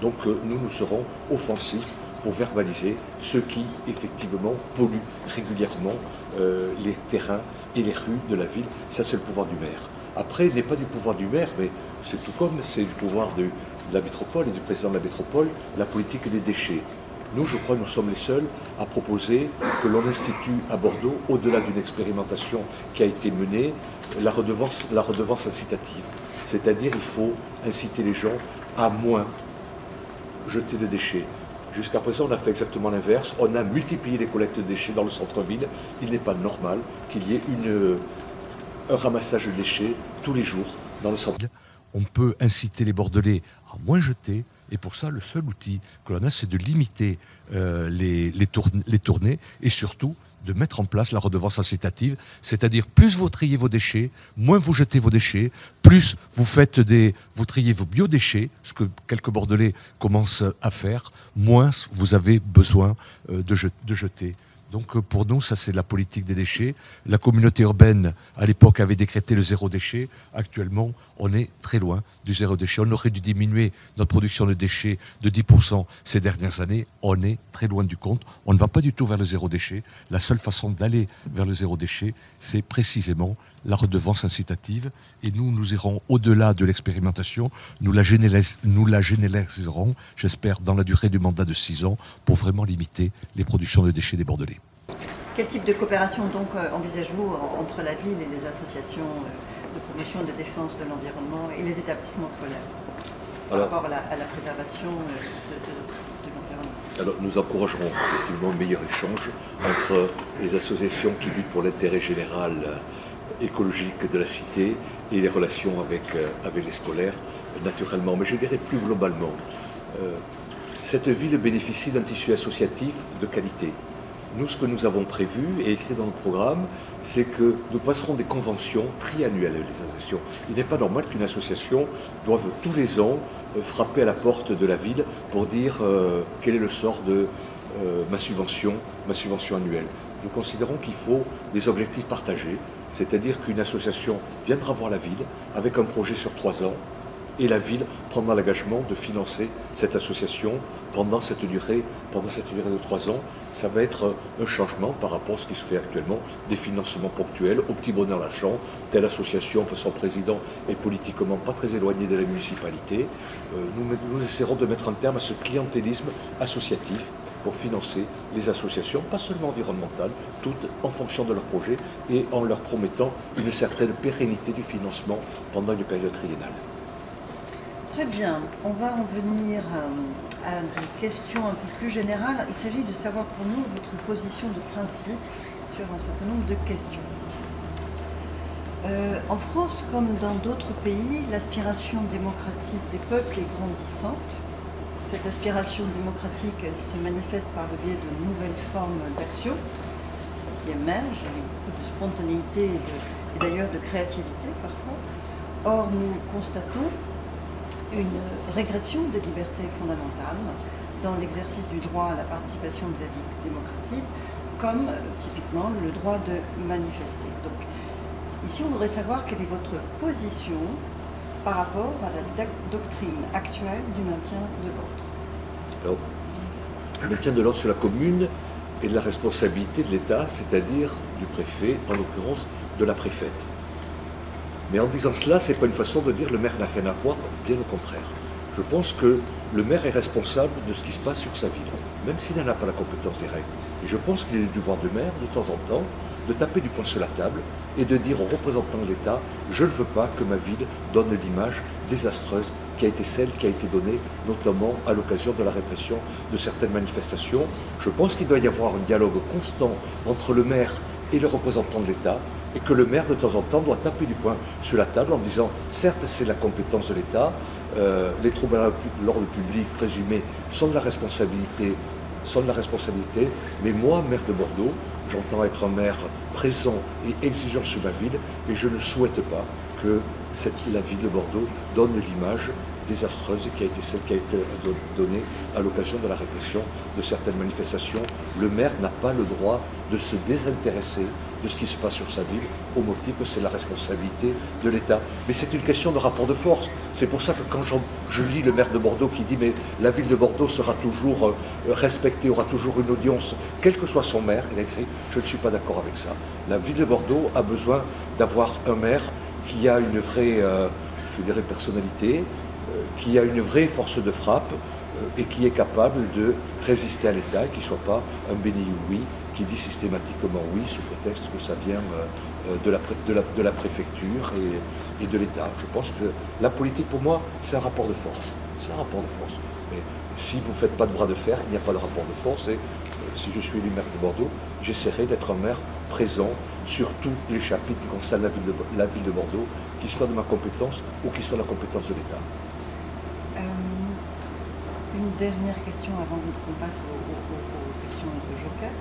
Speaker 2: Donc euh, nous, nous serons offensifs pour verbaliser ceux qui, effectivement, polluent régulièrement euh, les terrains et les rues de la ville. Ça, c'est le pouvoir du maire. Après, il n'est pas du pouvoir du maire, mais c'est tout comme c'est le pouvoir de, de la métropole et du président de la métropole, la politique des déchets. Nous, je crois, nous sommes les seuls à proposer que l'on institue à Bordeaux, au-delà d'une expérimentation qui a été menée, la redevance, la redevance incitative. C'est-à-dire, il faut inciter les gens à moins jeter de déchets. Jusqu'à présent, on a fait exactement l'inverse. On a multiplié les collectes de déchets dans le centre-ville. Il n'est pas normal qu'il y ait une, un ramassage de déchets tous les jours dans le centre-ville.
Speaker 4: On peut inciter les Bordelais à moins jeter. Et pour ça, le seul outil que l'on a, c'est de limiter euh, les, les, tourn les tournées et surtout de mettre en place la redevance incitative, c'est-à-dire plus vous triez vos déchets, moins vous jetez vos déchets, plus vous faites des, vous triez vos biodéchets, ce que quelques Bordelais commencent à faire, moins vous avez besoin euh, de, de jeter. Donc pour nous, ça c'est la politique des déchets. La communauté urbaine, à l'époque, avait décrété le zéro déchet. Actuellement, on est très loin du zéro déchet. On aurait dû diminuer notre production de déchets de dix pour cent ces dernières années. On est très loin du compte. On ne va pas du tout vers le zéro déchet. La seule façon d'aller vers le zéro déchet, c'est précisément la redevance incitative. Et nous, nous irons au-delà de l'expérimentation. Nous la généraliserons, nous la généraliserons, j'espère, dans la durée du mandat de six ans, pour vraiment limiter les productions de déchets des Bordelais.
Speaker 3: Quel type de coopération donc euh, envisagez-vous entre la ville et les associations euh, de promotion et de défense de l'environnement et les établissements scolaires par Alors, rapport à la, à la préservation euh, de, de, de l'environnement?
Speaker 2: Alors nous encouragerons effectivement un meilleur échange entre les associations qui luttent pour l'intérêt général écologique de la cité et les relations avec, euh, avec les scolaires, naturellement. Mais je dirais plus globalement, euh, cette ville bénéficie d'un tissu associatif de qualité. Nous, ce que nous avons prévu et écrit dans le programme, c'est que nous passerons des conventions triannuelles avec les associations. Il n'est pas normal qu'une association doive tous les ans euh, frapper à la porte de la ville pour dire euh, quel est le sort de euh, ma subvention, ma subvention annuelle. Nous considérons qu'il faut des objectifs partagés, c'est-à-dire qu'une association viendra voir la ville avec un projet sur trois ans, et la ville prendra l'engagement de financer cette association pendant cette durée, pendant cette durée de trois ans. Ça va être un changement par rapport à ce qui se fait actuellement, des financements ponctuels, au petit bonheur Lachamp, telle association, son président est politiquement pas très éloigné de la municipalité. Euh, nous, nous essaierons de mettre un terme à ce clientélisme associatif pour financer les associations, pas seulement environnementales, toutes en fonction de leur projet et en leur promettant une certaine pérennité du financement pendant une période triennale.
Speaker 3: Très bien, on va en venir à des questions un peu plus générales. Il s'agit de savoir pour nous votre position de principe sur un certain nombre de questions. Euh, en France, comme dans d'autres pays, l'aspiration démocratique des peuples est grandissante. Cette aspiration démocratique, elle se manifeste par le biais de nouvelles formes d'action qui émergent, avec beaucoup de spontanéité et, et d'ailleurs de créativité parfois. Or, nous constatons une régression des libertés fondamentales dans l'exercice du droit à la participation de la vie démocratique, comme euh, typiquement le droit de manifester. Donc, ici, on voudrait savoir quelle est votre position par rapport à la doctrine actuelle du maintien de l'ordre.
Speaker 2: Alors, le maintien de l'ordre sur la commune est de la responsabilité de l'État, c'est-à-dire du préfet, en l'occurrence de la préfète. Mais en disant cela, ce n'est pas une façon de dire que le maire n'a rien à voir, bien au contraire. Je pense que le maire est responsable de ce qui se passe sur sa ville, même s'il n'en a pas la compétence directe. Et je pense qu'il est du devoir du maire, de temps en temps, de taper du poing sur la table et de dire aux représentants de l'État « je ne veux pas que ma ville donne l'image désastreuse qui a été celle qui a été donnée, notamment à l'occasion de la répression de certaines manifestations ». Je pense qu'il doit y avoir un dialogue constant entre le maire et les représentants de l'État, et que le maire, de temps en temps, doit taper du poing sur la table en disant « certes, c'est la compétence de l'État, euh, les troubles à l'ordre public présumés sont de la responsabilité, sont de la responsabilité, mais moi, maire de Bordeaux, j'entends être un maire présent et exigeant sur ma ville, et je ne souhaite pas que cette, la ville de Bordeaux donne l'image désastreuse qui a été celle qui a été donnée à l'occasion de la répression de certaines manifestations. Le maire n'a pas le droit de se désintéresser de ce qui se passe sur sa ville, au motif que c'est la responsabilité de l'État. Mais c'est une question de rapport de force. C'est pour ça que quand je lis le maire de Bordeaux qui dit « mais la ville de Bordeaux sera toujours euh, respectée, aura toujours une audience, quel que soit son maire », il a écrit « je ne suis pas d'accord avec ça ». La ville de Bordeaux a besoin d'avoir un maire qui a une vraie, euh, je dirais, personnalité, euh, qui a une vraie force de frappe, et qui est capable de résister à l'État et qui ne soit pas un béni oui qui dit systématiquement oui sous prétexte que ça vient de la, de la, de la préfecture et, et de l'État. Je pense que la politique, pour moi, c'est un rapport de force. C'est un rapport de force. Mais si vous ne faites pas de bras de fer, il n'y a pas de rapport de force. Et si je suis élu maire de Bordeaux, j'essaierai d'être un maire présent sur tous les chapitres qui concernent la ville de, la ville de Bordeaux, qui soient de ma compétence ou qui soient de la compétence de l'État.
Speaker 3: Une dernière question avant qu'on passe aux, aux, aux questions de Joker.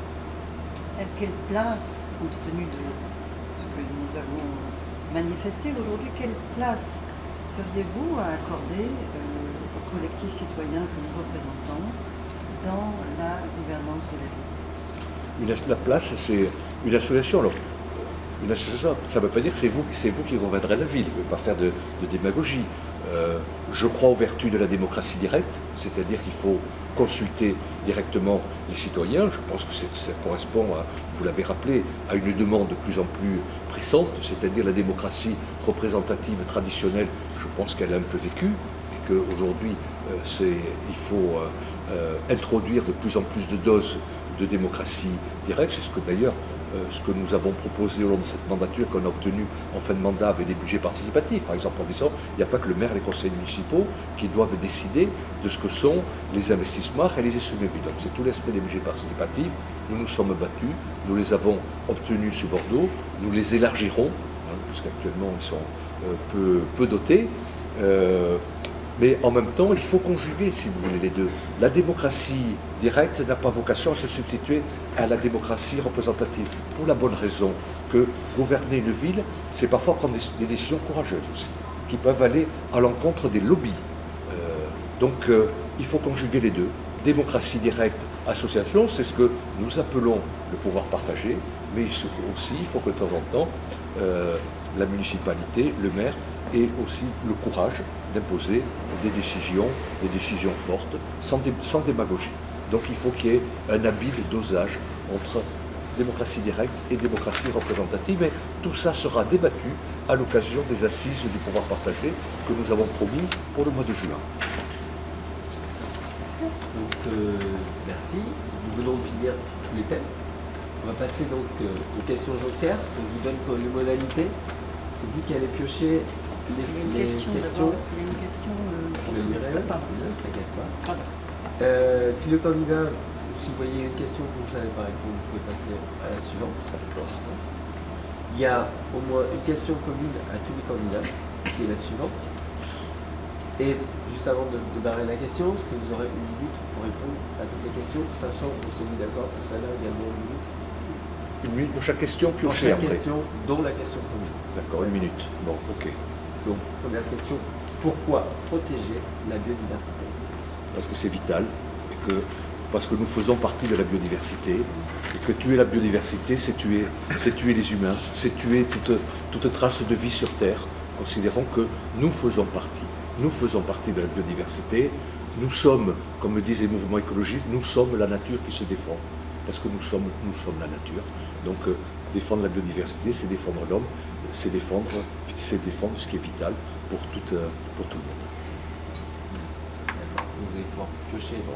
Speaker 3: À quelle place, compte tenu de ce que nous avons manifesté aujourd'hui, quelle place seriez-vous à accorder euh, au collectif citoyen que nous représentons dans la gouvernance de la ville?
Speaker 2: Une, La place, c'est une association. Alors, une association, ça ne veut pas dire que c'est vous, c'est vous qui gouvernez la ville. Je ne veux pas faire de, de démagogie. Euh, je crois aux vertus de la démocratie directe, c'est-à-dire qu'il faut consulter directement les citoyens. Je pense que ça correspond, à, vous l'avez rappelé, à une demande de plus en plus pressante, c'est-à-dire la démocratie représentative traditionnelle. Je pense qu'elle a un peu vécu et qu'aujourd'hui, euh, il faut euh, euh, introduire de plus en plus de doses de démocratie directe. C'est ce que d'ailleurs Euh, ce que nous avons proposé au long de cette mandature, qu'on a obtenu en fin de mandat avec des budgets participatifs, par exemple en disant il n'y a pas que le maire et les conseils municipaux qui doivent décider de ce que sont les investissements réalisés sur les villes. Donc c'est tout l'esprit des budgets participatifs. Nous nous sommes battus, nous les avons obtenus sur Bordeaux, nous les élargirons, hein, puisqu'actuellement ils sont euh, peu, peu dotés. Euh, Mais en même temps, il faut conjuguer, si vous voulez, les deux. La démocratie directe n'a pas vocation à se substituer à la démocratie représentative, pour la bonne raison que gouverner une ville, c'est parfois prendre des, des décisions courageuses aussi, qui peuvent aller à l'encontre des lobbies. Euh, donc, euh, il faut conjuguer les deux. Démocratie directe, association, c'est ce que nous appelons le pouvoir partagé, mais aussi, il faut que de temps en temps, euh, la municipalité, le maire, ait aussi le courage d'imposer des décisions, des décisions fortes, sans, dé, sans démagogie. Donc il faut qu'il y ait un habile dosage entre démocratie directe et démocratie représentative. Et tout ça sera débattu à l'occasion des assises du pouvoir partagé que nous avons promis pour le mois de juin.
Speaker 1: Donc euh, merci. Nous venons de finir tous les thèmes. On va passer donc euh, aux questions joker. On vous donne pour les modalités. C'est vous qui allez piocher les,
Speaker 3: il y a une
Speaker 1: les
Speaker 3: question.
Speaker 1: questions.
Speaker 3: Il y a une question. Euh,
Speaker 1: Je le lirai.
Speaker 3: ah, pardon.
Speaker 1: Ne t'inquiète pas.
Speaker 3: Pardon.
Speaker 1: Euh, si le candidat, si vous voyez une question que vous ne savez pas répondre, vous pouvez passer à la suivante. Il y a au moins une question commune à tous les candidats, qui est la suivante. Et juste avant de, de barrer la question, si vous aurez une minute pour répondre à toutes les questions, sachant qu'on s'est mis d'accord que ça là également une minute.
Speaker 2: Une minute pour chaque question,
Speaker 1: Pour
Speaker 2: piocher
Speaker 1: chaque
Speaker 2: après.
Speaker 1: question, dont la question commune.
Speaker 2: D'accord, une minute. Bon, ok.
Speaker 1: Donc, première question, pourquoi protéger la biodiversité?
Speaker 2: Parce que c'est vital, et que, parce que nous faisons partie de la biodiversité, et que tuer la biodiversité, c'est tuer, c'est tuer les humains, c'est tuer toute, toute trace de vie sur Terre. Considérons que nous faisons partie, nous faisons partie de la biodiversité, nous sommes, comme le disent les mouvements écologistes, nous sommes la nature qui se défend, parce que nous sommes, nous sommes la nature. Donc euh, défendre la biodiversité, c'est défendre l'homme, c'est défendre, c'est défendre ce qui est vital pour tout, euh, pour tout le monde.
Speaker 1: Vous allez pouvoir piocher donc.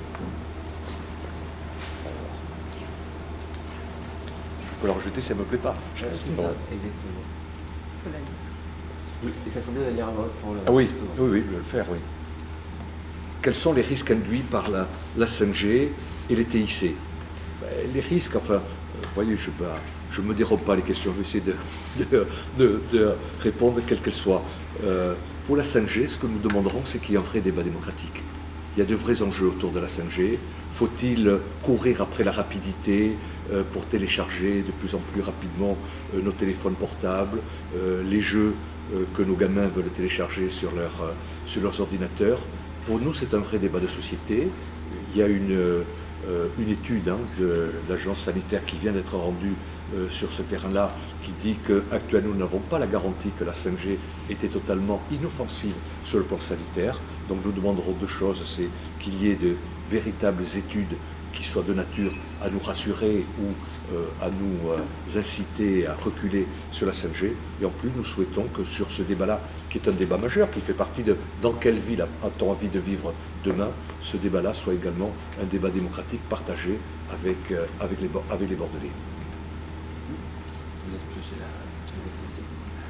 Speaker 2: Je peux la rejeter si elle ne me plaît pas.
Speaker 1: C'est ça, exactement.
Speaker 3: Faut la lire.
Speaker 1: Oui, et ça semblait d'ailleurs pour le.
Speaker 2: Ah oui, oui, oui, le faire, oui. Quels sont les risques induits par la, la cinq G et les T I C? Ben, les risques, enfin, vous voyez, je ben, je ne me dérobe pas les questions, je vais essayer de, de, de, de répondre quelles qu'elles soient. Euh, pour la cinq G, ce que nous demanderons, c'est qu'il y ait un vrai débat démocratique. Il y a de vrais enjeux autour de la cinq G. Faut-il courir après la rapidité euh, pour télécharger de plus en plus rapidement euh, nos téléphones portables, euh, les jeux euh, que nos gamins veulent télécharger sur, leur, euh, sur leurs ordinateurs? Pour nous, c'est un vrai débat de société. Il y a une, euh, une étude hein, de l'agence sanitaire qui vient d'être rendue euh, sur ce terrain-là, qui dit qu'actuellement nous n'avons pas la garantie que la cinq G était totalement inoffensive sur le plan sanitaire. Donc nous demanderons deux choses, c'est qu'il y ait de véritables études qui soient de nature à nous rassurer ou euh, à nous euh, inciter à reculer sur la cinq G. Et en plus, nous souhaitons que sur ce débat-là, qui est un débat majeur, qui fait partie de dans quelle ville a-t-on envie de vivre demain, ce débat-là soit également un débat démocratique partagé avec, euh, avec, les, avec les Bordelais.
Speaker 1: Je vous laisse piocher la question.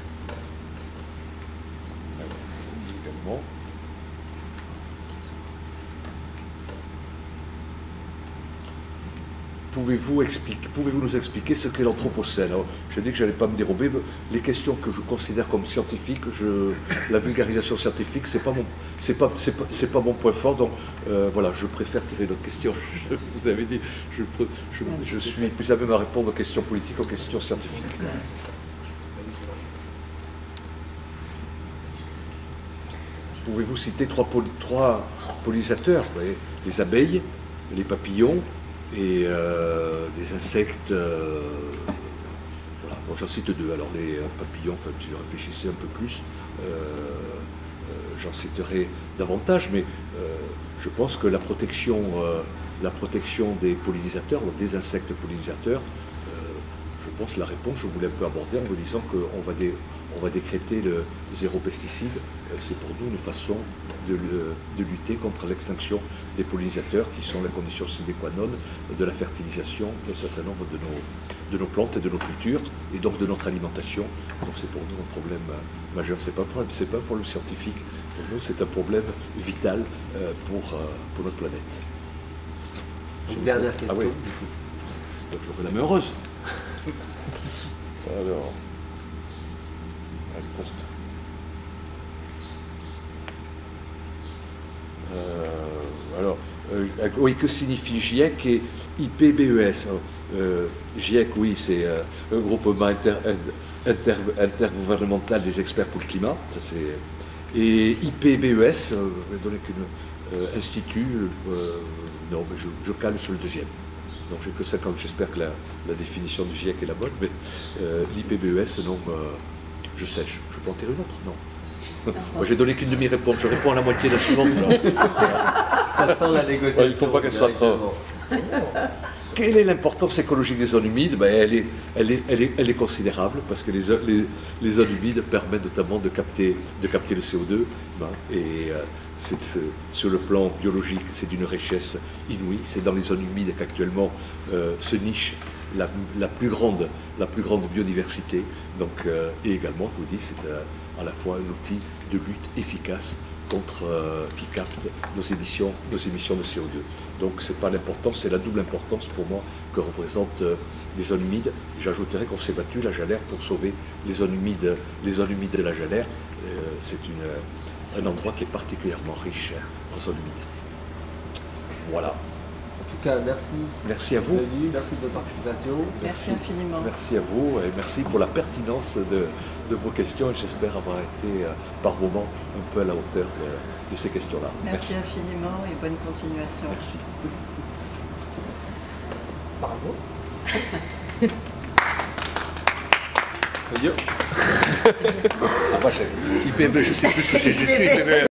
Speaker 2: Également. Pouvez-vous expliquer, pouvez-vous nous expliquer ce qu'est l'Anthropocène? J'ai dit que je n'allais pas me dérober. Les questions que je considère comme scientifiques, je, la vulgarisation scientifique, ce n'est pas, c'est pas, c'est pas, c'est pas mon point fort. Donc euh, voilà, je préfère tirer d'autres questions. Je vous avais dit, je, je, je suis plus à même à répondre aux questions politiques, aux questions scientifiques. Pouvez-vous citer trois, poly, trois pollinisateurs? Les abeilles, les papillons et euh, des insectes, euh, voilà, bon, j'en cite deux. Alors les papillons, enfin, si je réfléchissais un peu plus, euh, euh, j'en citerai davantage, mais euh, je pense que la protection, euh, la protection des pollinisateurs, donc des insectes pollinisateurs, euh, je pense que la réponse, je voulais un peu aborder en vous disant qu'on va, dé, on va décréter le zéro pesticide. C'est pour nous une façon de, de lutter contre l'extinction des pollinisateurs qui sont la condition sine qua non de la fertilisation d'un certain nombre de nos, de nos plantes et de nos cultures et donc de notre alimentation. Donc c'est pour nous un problème majeur. C'est pas un problème, c'est pas un problème scientifique. Pour nous, c'est un problème vital pour, pour notre planète.
Speaker 1: Une dernière question.
Speaker 2: Ah oui. J'espère que j'aurai la main heureuse. Alors, elle est courte. Euh, alors, euh, oui, que signifie GIEC et I P B E S? euh, GIEC, oui, c'est euh, un groupement inter, inter, intergouvernemental des experts pour le climat. Ça, c'est, et I P B E S, euh, je vais donner qu'un euh, institut, euh, non, mais je, je cale sur le deuxième. Donc j'ai que cinquante, j'espère que la, la définition du GIEC est la bonne, mais euh, l'I P B E S, non, euh, je sèche. Je peux en tirer une autre? Non. Moi, j'ai donné qu'une demi-réponse, je réponds à la moitié de la suivante.
Speaker 1: Ça sent la négociation.
Speaker 2: Il ne faut pas qu'elle soit trop. Quelle est l'importance écologique des zones humides? Ben, elle, est, elle, est, elle, est, elle est considérable parce que les, les, les zones humides permettent notamment de capter, de capter le C O deux. Ben, et euh, c'est, c'est, sur le plan biologique, c'est d'une richesse inouïe. C'est dans les zones humides qu'actuellement euh, se niche la, la, plus grande, la plus grande biodiversité. Donc, euh, et également, je vous dis, c'est euh, à la fois un outil de lutte efficace contre, euh, qui capte nos émissions, nos émissions de C O deux. Donc c'est pas l'importance, c'est la double importance pour moi que représentent euh, les zones humides. J'ajouterais qu'on s'est battu, la Jalère, pour sauver les zones humides, les zones humides de la Jalère. Euh, c'est une, un endroit qui est particulièrement riche en zones humides. Voilà.
Speaker 1: En tout cas, merci.
Speaker 2: Merci à vous.
Speaker 1: Venu, merci de votre participation.
Speaker 3: Merci, merci infiniment.
Speaker 2: Merci à vous et merci pour la pertinence de, de vos questions. Et j'espère avoir été euh, par moments un peu à la hauteur de, de ces questions-là.
Speaker 3: Merci, merci infiniment et bonne continuation.
Speaker 2: Merci.
Speaker 1: Bravo.
Speaker 2: Ah, moi, je sais plus ce que c'est. Je suis